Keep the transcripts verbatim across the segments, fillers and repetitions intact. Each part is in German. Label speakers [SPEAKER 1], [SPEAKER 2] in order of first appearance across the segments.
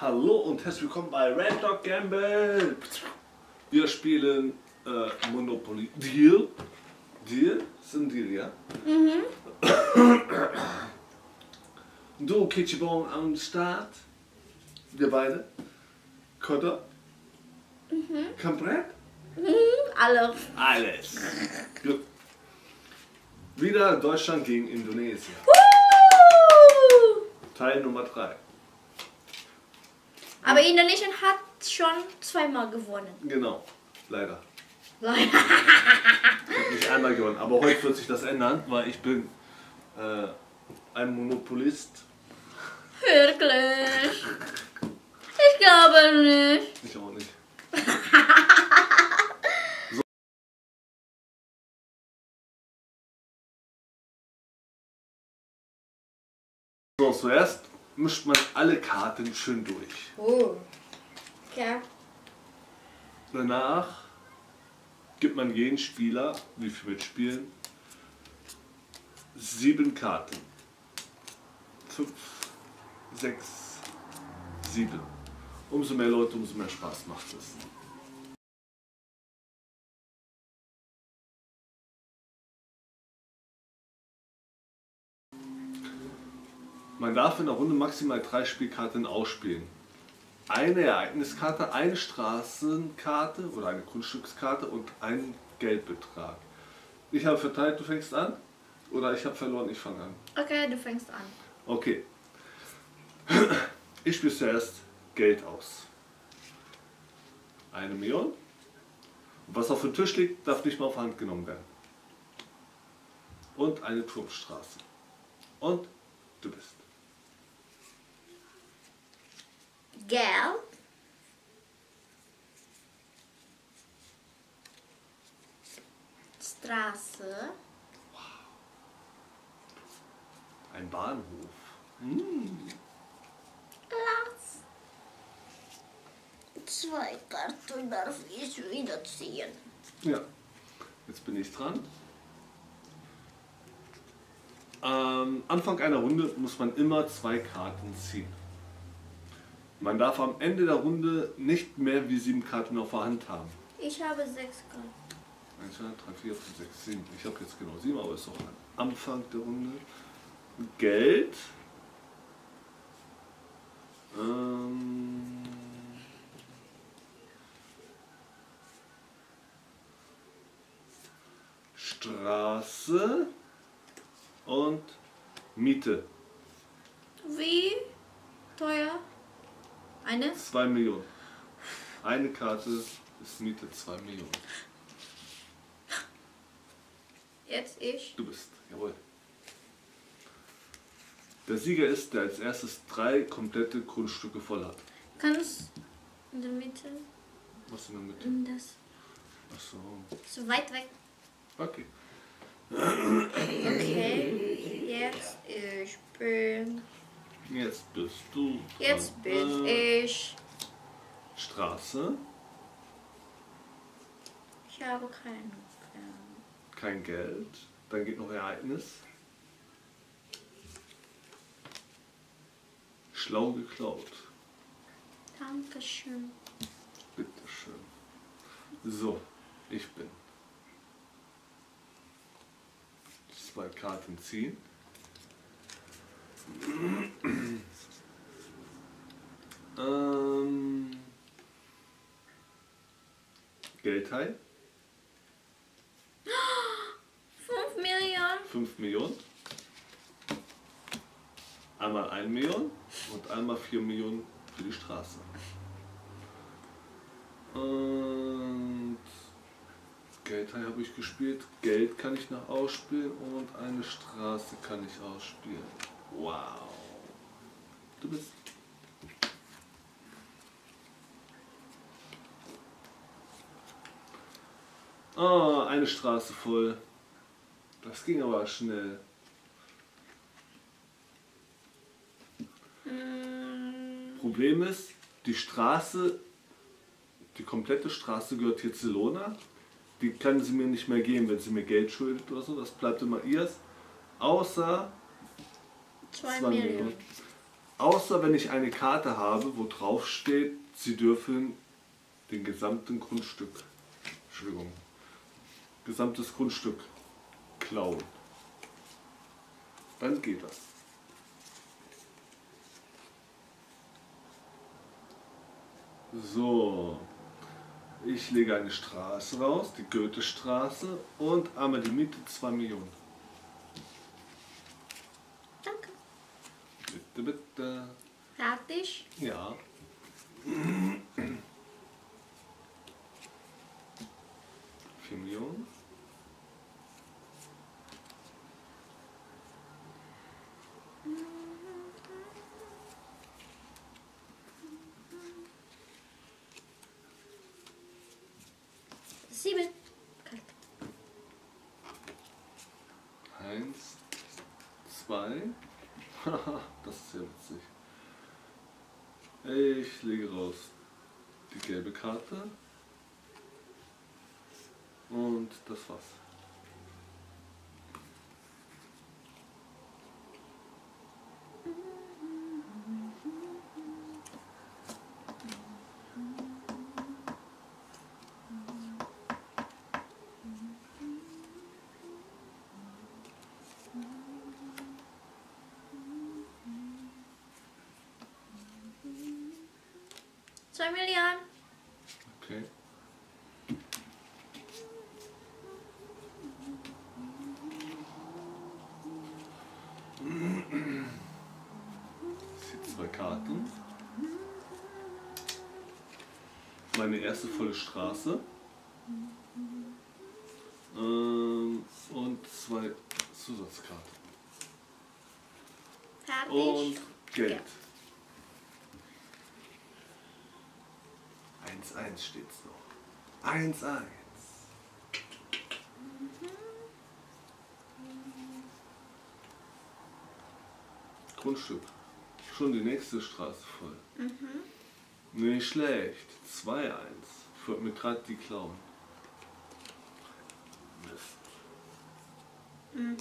[SPEAKER 1] Hallo und herzlich willkommen bei Red Dog Gamble. Wir spielen äh, Monopoly Deal. Deal? Ist ein Deal, ja? Mhm. Du, Kitschibon am Start. Wir beide. Kotter. Mhm. Komplett?
[SPEAKER 2] Mhm, alles.
[SPEAKER 1] Alles. Gut. Wieder Deutschland gegen Indonesien.
[SPEAKER 2] Uh!
[SPEAKER 1] Teil Nummer drei.
[SPEAKER 2] Aber Indonesien hat schon zweimal gewonnen.
[SPEAKER 1] Genau, leider.
[SPEAKER 2] Leider.
[SPEAKER 1] Ich habe nicht einmal gewonnen, aber heute wird sich das ändern, weil ich bin äh, ein Monopolist.
[SPEAKER 2] Wirklich? Ich glaube nicht.
[SPEAKER 1] Ich auch nicht. So, zuerst mischt man alle Karten schön durch.
[SPEAKER 2] Oh. Okay.
[SPEAKER 1] Danach gibt man jeden Spieler, wie viel mitspielen, sieben Karten. Fünf, sechs, sieben. Umso mehr Leute, umso mehr Spaß macht es. Man darf in der Runde maximal drei Spielkarten ausspielen. Eine Ereigniskarte, eine Straßenkarte oder eine Grundstückskarte und einen Geldbetrag. Ich habe verteilt, du fängst an? Oder ich habe verloren, ich fange an.
[SPEAKER 2] Okay, du fängst an.
[SPEAKER 1] Okay. Ich spiele zuerst Geld aus. Eine Million. Und was auf dem Tisch liegt, darf nicht mal auf Hand genommen werden. Und eine Turmstraße. Und du bist.
[SPEAKER 2] Geld. Straße.
[SPEAKER 1] Ein Bahnhof. Mm.
[SPEAKER 2] Platz. Zwei Karten darf ich wieder ziehen.
[SPEAKER 1] Ja, jetzt bin ich dran. Am Anfang einer Runde muss man immer zwei Karten ziehen. Man darf am Ende der Runde nicht mehr wie sieben Karten auf der Hand haben.
[SPEAKER 2] Ich habe sechs Karten.
[SPEAKER 1] eins, zwei, drei, vier, fünf, sechs, sieben. Ich habe jetzt genau sieben, aber es ist auch am Anfang der Runde. Geld. Ähm Straße und Miete.
[SPEAKER 2] Wie teuer? Eine?
[SPEAKER 1] Zwei Millionen. Eine Karte ist Miete zwei Millionen.
[SPEAKER 2] Jetzt ich.
[SPEAKER 1] Du bist, jawohl. Der Sieger ist, der als erstes drei komplette Grundstücke voll hat.
[SPEAKER 2] Kannst in der Mitte?
[SPEAKER 1] Was in der Mitte?
[SPEAKER 2] In das.
[SPEAKER 1] Ach so.
[SPEAKER 2] So weit weg.
[SPEAKER 1] Okay.
[SPEAKER 2] Okay. Jetzt ich bin.
[SPEAKER 1] Jetzt bist du dran.
[SPEAKER 2] Jetzt bin
[SPEAKER 1] Äh,
[SPEAKER 2] ich.
[SPEAKER 1] Straße.
[SPEAKER 2] Ich habe keinen.
[SPEAKER 1] Kein Geld. Dann geht noch Ereignis. Schlau geklaut.
[SPEAKER 2] Dankeschön.
[SPEAKER 1] Bitteschön. So, ich bin. Zwei Karten ziehen. ähm, Geldteil.
[SPEAKER 2] Fünf Millionen.
[SPEAKER 1] fünf Millionen. Einmal eine Million und einmal vier Millionen für die Straße. Und Geldteil habe ich gespielt. Geld kann ich noch ausspielen und eine Straße kann ich ausspielen. Wow. Du bist. Ah, eine Straße voll. Das ging aber schnell.
[SPEAKER 2] Mm.
[SPEAKER 1] Problem ist, die Straße, die komplette Straße gehört hier zu Lona. Die kann sie mir nicht mehr geben, wenn sie mir Geld schuldet oder so. Das bleibt immer ihrs. Außer
[SPEAKER 2] Zwei
[SPEAKER 1] zwei
[SPEAKER 2] Millionen.
[SPEAKER 1] Millionen. Außer wenn ich eine Karte habe, wo drauf steht, Sie dürfen den gesamten Grundstück, Entschuldigung, gesamtes Grundstück klauen. Dann geht das. So, ich lege eine Straße raus, die Goethestraße, und einmal die Miete zwei Millionen.
[SPEAKER 2] Danke.
[SPEAKER 1] Bitte, bitte.
[SPEAKER 2] Fertig?
[SPEAKER 1] Ja. vier Millionen.
[SPEAKER 2] Sieben. Karte.
[SPEAKER 1] Eins, zwei. Das ist ja witzig. Ich lege raus die gelbe Karte. Und das war's.
[SPEAKER 2] Zwei Millionen.
[SPEAKER 1] Okay. Ich ziehe zwei Karten. Meine erste volle Straße. Ähm, und zwei Zusatzkarten.
[SPEAKER 2] Fertig.
[SPEAKER 1] Und Geld.
[SPEAKER 2] Ja.
[SPEAKER 1] eins eins steht's noch. eins eins. Grundstück. Schon die nächste Straße voll.
[SPEAKER 2] Mhm.
[SPEAKER 1] Nicht schlecht. zwei eins. Ich wollte mir gerade die klauen. Mist.
[SPEAKER 2] Mhm.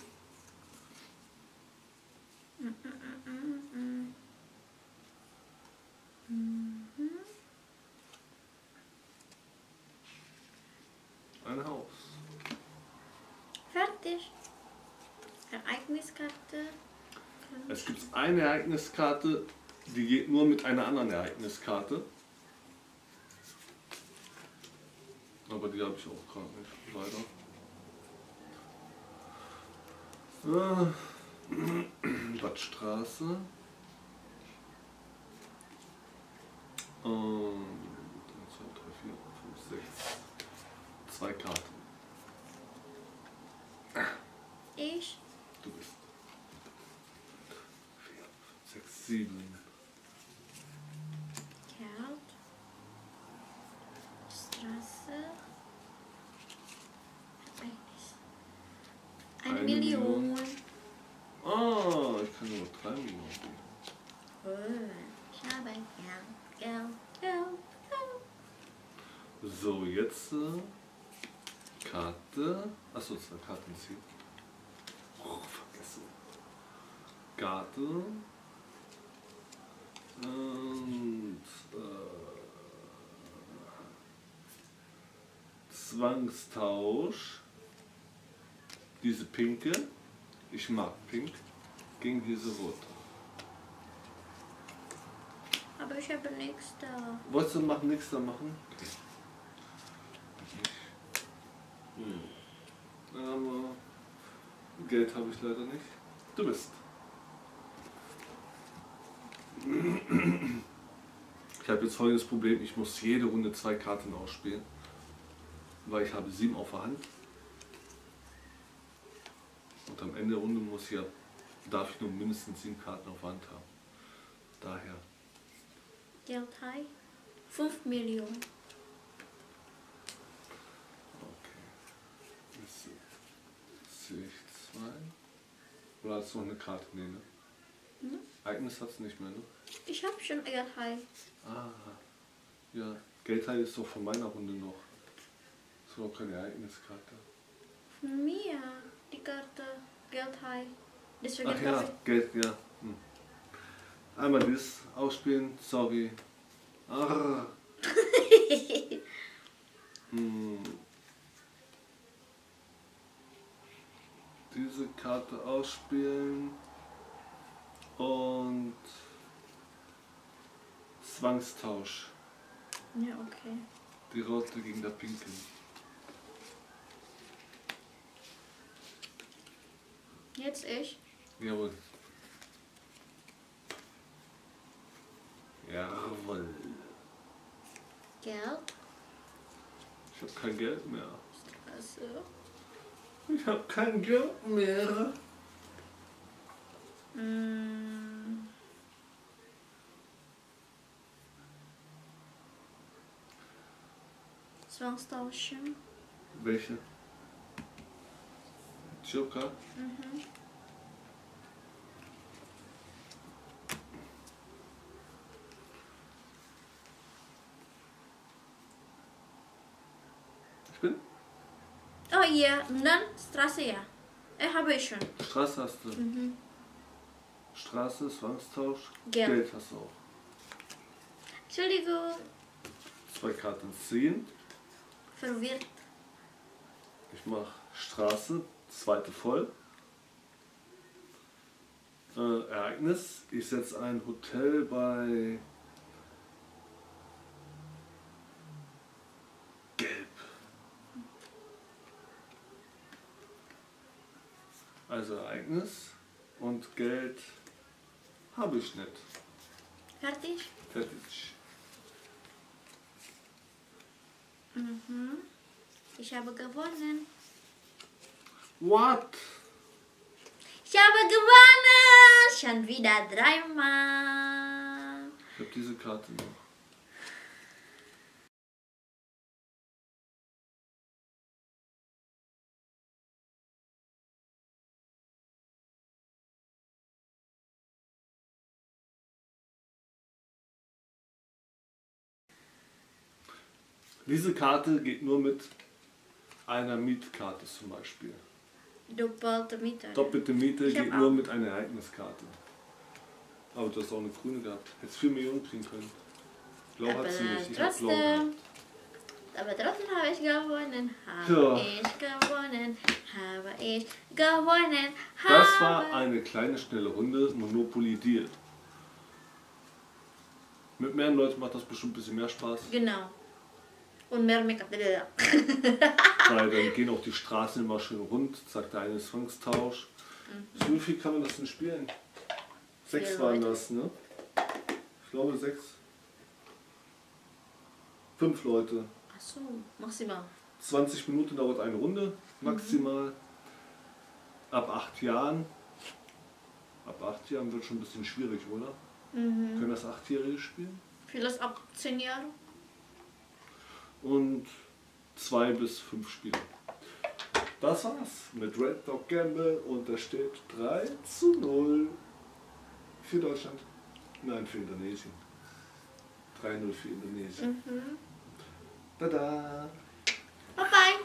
[SPEAKER 2] Mhm, mhm, mhm, mhm.
[SPEAKER 1] Ein Haus.
[SPEAKER 2] Fertig. Ereigniskarte.
[SPEAKER 1] Es gibt eine Ereigniskarte, die geht nur mit einer anderen Ereigniskarte. Aber die habe ich auch gerade nicht, leider. Äh, Badstraße. Und eins, zwei, drei, vier, fünf, sechs. Zwei Karten.
[SPEAKER 2] Ich.
[SPEAKER 1] Du bist. vier, fünf, sechs, sieben.
[SPEAKER 2] Geld. Straße. Ereignis. Eine
[SPEAKER 1] Eine
[SPEAKER 2] Million.
[SPEAKER 1] Ah, ich kann nur drei Millionen geben.
[SPEAKER 2] Oh, ich habe Geld, Geld, Geld, Geld.
[SPEAKER 1] So, jetzt äh, Karte. Achso, zwei Karten ziehen. Oh, vergessen. Karte. Und äh, Zwangstausch. Diese pinke. Ich mag pink. Gegen diese rote.
[SPEAKER 2] Aber ich habe nichts da.
[SPEAKER 1] Wolltest du machen, nichts da machen? Okay. Hm. Aber Geld habe ich leider nicht. Du bist. Ich habe jetzt folgendes Problem, ich muss jede Runde zwei Karten ausspielen, weil ich habe sieben auf der Hand. Und am Ende der Runde muss ich ja, darf ich nur mindestens sieben Karten auf der Hand haben. Daher.
[SPEAKER 2] Geld high. Fünf Millionen.
[SPEAKER 1] Okay. Jetzt sehe ich zwei. Oder hast du noch eine Karte? Nee, ne?
[SPEAKER 2] Hm?
[SPEAKER 1] Ereignis hat es nicht mehr, ne?
[SPEAKER 2] Ich habe schon Geld high.
[SPEAKER 1] Ah, ja. Geldteil ist doch von meiner Runde noch. Das war auch keine Ereigniskarte.
[SPEAKER 2] Von mir. Die Karte. Geld high. Deswegen
[SPEAKER 1] Ach ja,
[SPEAKER 2] darf
[SPEAKER 1] Geld, ja. Hm. Einmal das ausspielen, sorry. Arr. hm. Diese Karte ausspielen und Zwangstausch.
[SPEAKER 2] Ja, okay.
[SPEAKER 1] Die rote gegen der pinke.
[SPEAKER 2] Jetzt ich.
[SPEAKER 1] Jawohl. Jawohl.
[SPEAKER 2] Geld.
[SPEAKER 1] Ich habe kein Geld mehr.
[SPEAKER 2] Also.
[SPEAKER 1] Ich habe kein Geld mehr.
[SPEAKER 2] Mm. Zwangstauschen.
[SPEAKER 1] Welche? Joker?
[SPEAKER 2] Mhm.
[SPEAKER 1] Ich bin?
[SPEAKER 2] Oh ja, und dann Straße, ja. Ich habe ich schon.
[SPEAKER 1] Straße hast du.
[SPEAKER 2] Mhm.
[SPEAKER 1] Straße, Zwangstausch.
[SPEAKER 2] Geld.
[SPEAKER 1] Geld hast du auch.
[SPEAKER 2] Entschuldigung.
[SPEAKER 1] Zwei Karten ziehen.
[SPEAKER 2] Verwirrt.
[SPEAKER 1] Ich mache Straße, zweite voll. Äh, Ereignis. Ich setze ein Hotel bei Gelb. Also Ereignis und Geld habe ich nicht.
[SPEAKER 2] Fertig?
[SPEAKER 1] Fertig.
[SPEAKER 2] Mhm. Ich habe gewonnen.
[SPEAKER 1] What?
[SPEAKER 2] Ich habe gewonnen! Schon wieder dreimal.
[SPEAKER 1] Ich habe diese Karte noch. Diese Karte geht nur mit einer Mietkarte zum Beispiel.
[SPEAKER 2] Doppelte Miete.
[SPEAKER 1] Doppelte Miete
[SPEAKER 2] Ich hab
[SPEAKER 1] geht nur
[SPEAKER 2] auch.
[SPEAKER 1] mit einer Ereigniskarte. Aber du hast auch eine grüne gehabt. Hättest vier Millionen kriegen können. Blau
[SPEAKER 2] Aber
[SPEAKER 1] hat sie nicht. Ich hab blau
[SPEAKER 2] trotzdem.
[SPEAKER 1] gehabt.
[SPEAKER 2] Aber trotzdem habe ich gewonnen. Habe
[SPEAKER 1] Ja.
[SPEAKER 2] ich gewonnen. Habe ich gewonnen.
[SPEAKER 1] Das war
[SPEAKER 2] habe-
[SPEAKER 1] eine kleine, schnelle Runde Monopoly Deal. Mit mehreren Leuten macht das bestimmt ein bisschen mehr Spaß.
[SPEAKER 2] Genau. Und mehr Make-up.
[SPEAKER 1] Weil dann gehen auch die Straßen immer schön rund. Zack, der eine Zwangstausch. So wie viel kann man das denn spielen? Sechs
[SPEAKER 2] Vier
[SPEAKER 1] waren
[SPEAKER 2] Leute.
[SPEAKER 1] das, ne? Ich glaube sechs. Fünf Leute.
[SPEAKER 2] Achso, maximal.
[SPEAKER 1] zwanzig Minuten dauert eine Runde, maximal. Ab acht Jahren. Ab acht Jahren wird schon ein bisschen schwierig, oder?
[SPEAKER 2] Mhm.
[SPEAKER 1] Können das Achtjährige spielen?
[SPEAKER 2] Vielleicht ab zehn Jahre.
[SPEAKER 1] Und zwei bis fünf Spieler. Das war's mit Red Dog Gamble und da steht drei zu null für Deutschland. Nein, für Indonesien. drei null für Indonesien.
[SPEAKER 2] Mhm.
[SPEAKER 1] Tada!
[SPEAKER 2] Bye bye.